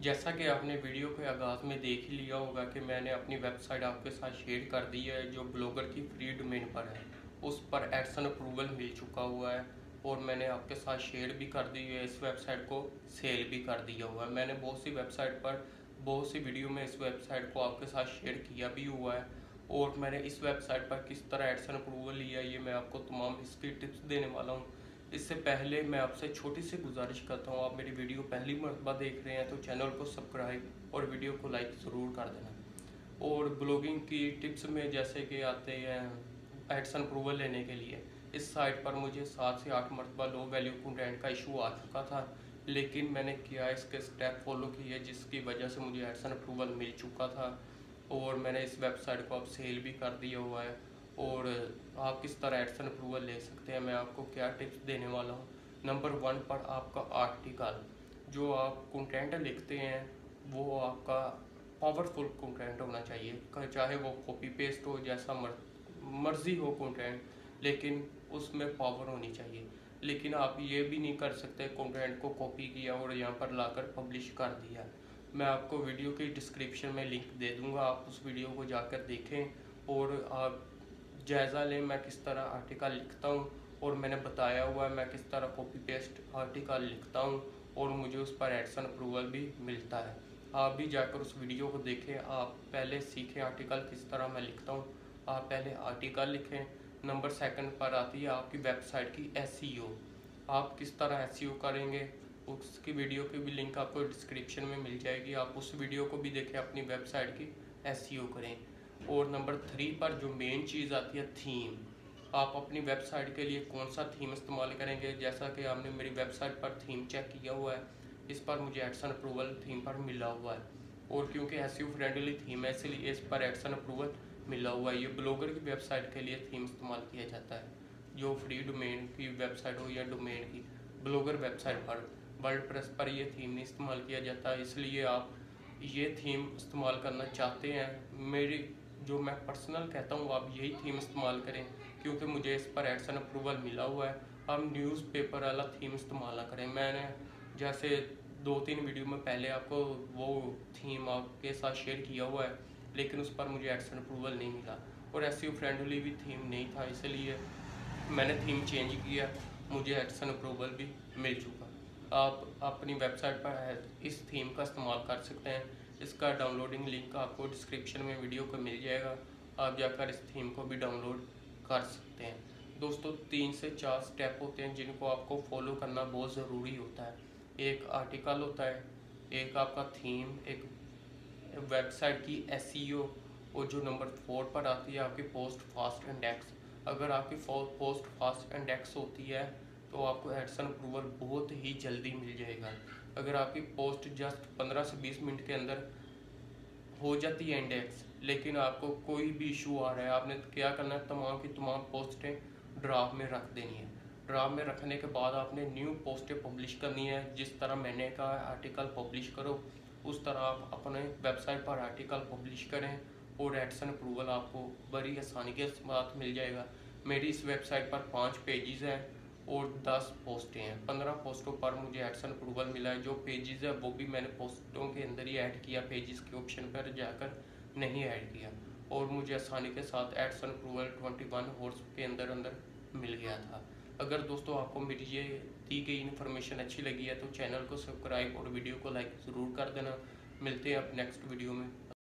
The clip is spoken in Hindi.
जैसा कि आपने वीडियो के आगाज़ में देख ही लिया होगा कि मैंने अपनी वेबसाइट आपके साथ शेयर कर दी है जो ब्लॉगर की फ्री डोमेन पर है। उस पर एडसन अप्रूवल मिल चुका हुआ है और मैंने आपके साथ शेयर भी कर दी है। इस वेबसाइट को सेल भी कर दिया हुआ है। मैंने बहुत सी वेबसाइट पर बहुत सी वीडियो में इस वेबसाइट को आपके साथ शेयर किया भी हुआ है और मैंने इस वेबसाइट पर किस तरह एडसन अप्रूवल लिया ये मैं आपको तमाम इसकी टिप्स देने वाला हूँ। इससे पहले मैं आपसे छोटी सी गुजारिश करता हूँ, आप मेरी वीडियो पहली मरतबा देख रहे हैं तो चैनल को सब्सक्राइब और वीडियो को लाइक ज़रूर कर देना। और ब्लॉगिंग की टिप्स में जैसे कि आते हैं एडसन अप्रूवल लेने के लिए, इस साइट पर मुझे 7 से 8 मरतबा लो वैल्यू कंटेंट का इशू आ चुका था, लेकिन मैंने क्या इसके स्टेप फॉलो किए जिसकी वजह से मुझे एडसन अप्रूवल मिल चुका था और मैंने इस वेबसाइट को अब सेल भी कर दिया हुआ है। और आप किस तरह एडसन अप्रूवल ले सकते हैं, मैं आपको क्या टिप्स देने वाला हूँ। नंबर 1 पर आपका आर्टिकल जो आप कंटेंट लिखते हैं वो आपका पावरफुल कंटेंट होना चाहिए, चाहे वो कॉपी पेस्ट हो, जैसा मर्जी हो कंटेंट, लेकिन उसमें पावर होनी चाहिए। लेकिन आप ये भी नहीं कर सकते कंटेंट को कॉपी किया और यहाँ पर लाकर पब्लिश कर दिया। मैं आपको वीडियो की डिस्क्रिप्शन में लिंक दे दूँगा, आप उस वीडियो को जाकर देखें और आप जायज़ा लें मैं किस तरह आर्टिकल लिखता हूँ और मैंने बताया हुआ है मैं किस तरह कॉपी पेस्ट आर्टिकल लिखता हूँ और मुझे उस पर एडसन अप्रूवल भी मिलता है। आप भी जाकर उस वीडियो को देखें, आप पहले सीखें आर्टिकल किस तरह मैं लिखता हूँ। आप पहले आर्टिकल लिखें। नंबर 2 पर आती है आपकी वेबसाइट की एसईओ। आप किस तरह एसईओ करेंगे उसकी वीडियो की भी लिंक आपको डिस्क्रिप्शन में मिल जाएगी, आप उस वीडियो को भी देखें, अपनी वेबसाइट की एसईओ करें। और नंबर 3 पर जो मेन चीज़ आती है थीम, आप अपनी वेबसाइट के लिए कौन सा थीम इस्तेमाल करेंगे। जैसा कि आपने मेरी वेबसाइट पर थीम चेक किया हुआ है, इस पर मुझे एडसन अप्रूवल थीम पर मिला हुआ है और क्योंकि एसईओ फ्रेंडली थीम है इसलिए इस पर एडसन अप्रूवल मिला हुआ है। ये ब्लॉगर की वेबसाइट के लिए थीम इस्तेमाल किया जाता है, जो फ्री डोमेन की वेबसाइट हो या डोमेन की ब्लॉगर वेबसाइट पर वर्डप्रेस पर ये थीम नहीं इस्तेमाल किया जाता, इसलिए आप ये थीम इस्तेमाल करना चाहते हैं मेरी जो मैं पर्सनल कहता हूँ आप यही थीम इस्तेमाल करें क्योंकि मुझे इस पर एडसन अप्रूवल मिला हुआ है। हम न्यूज़पेपर वाला थीम इस्तेमाल ना करें। मैंने जैसे 2-3 वीडियो में पहले आपको वो थीम आपके साथ शेयर किया हुआ है, लेकिन उस पर मुझे एडसन अप्रूवल नहीं मिला और एसईओ फ्रेंडली भी थीम नहीं था, इसलिए मैंने थीम चेंज किया, मुझे एडसन अप्रूवल भी मिल चुका। आप अपनी वेबसाइट पर इस थीम का इस्तेमाल कर सकते हैं। इसका डाउनलोडिंग लिंक आपको डिस्क्रिप्शन में वीडियो को मिल जाएगा, आप जाकर इस थीम को भी डाउनलोड कर सकते हैं। दोस्तों 3 से 4 स्टेप होते हैं जिनको आपको फॉलो करना बहुत ज़रूरी होता है। एक आर्टिकल होता है, एक आपका थीम, एक वेबसाइट की एसईओ और जो नंबर 4 पर आती है आपकी पोस्ट फास्ट इंडेक्स। अगर आपकी पोस्ट फास्ट इंडेक्स होती है तो आपको एडसन अप्रूवल बहुत ही जल्दी मिल जाएगा। अगर आपकी पोस्ट जस्ट 15 से 20 मिनट के अंदर हो जाती है इंडेक्स, लेकिन आपको कोई भी इशू आ रहा है, आपने क्या करना है, तमाम की तमाम पोस्टें ड्राफ्ट में रख देनी है। ड्राफ्ट में रखने के बाद आपने न्यू पोस्टें पब्लिश करनी है। जिस तरह मैंने कहा आर्टिकल पब्लिश करो उस तरह आप अपने वेबसाइट पर आर्टिकल पब्लिश करें और एडसन अप्रूवल आपको बड़ी आसानी के साथ मिल जाएगा। मेरी इस वेबसाइट पर 5 पेजेस हैं और 10 पोस्टें हैं। 15 पोस्टों पर मुझे एडसन अप्रूवल मिला है। जो पेजेस है वो भी मैंने पोस्टों के अंदर ही ऐड किया, पेजेस के ऑप्शन पर जाकर नहीं ऐड किया और मुझे आसानी के साथ एडसन अप्रूवल 21 आवर्स के अंदर अंदर मिल गया था। अगर दोस्तों आपको मेरी ये दी गई इन्फॉर्मेशन अच्छी लगी है तो चैनल को सब्सक्राइब और वीडियो को लाइक ज़रूर कर देना। मिलते हैं अब नेक्स्ट वीडियो में।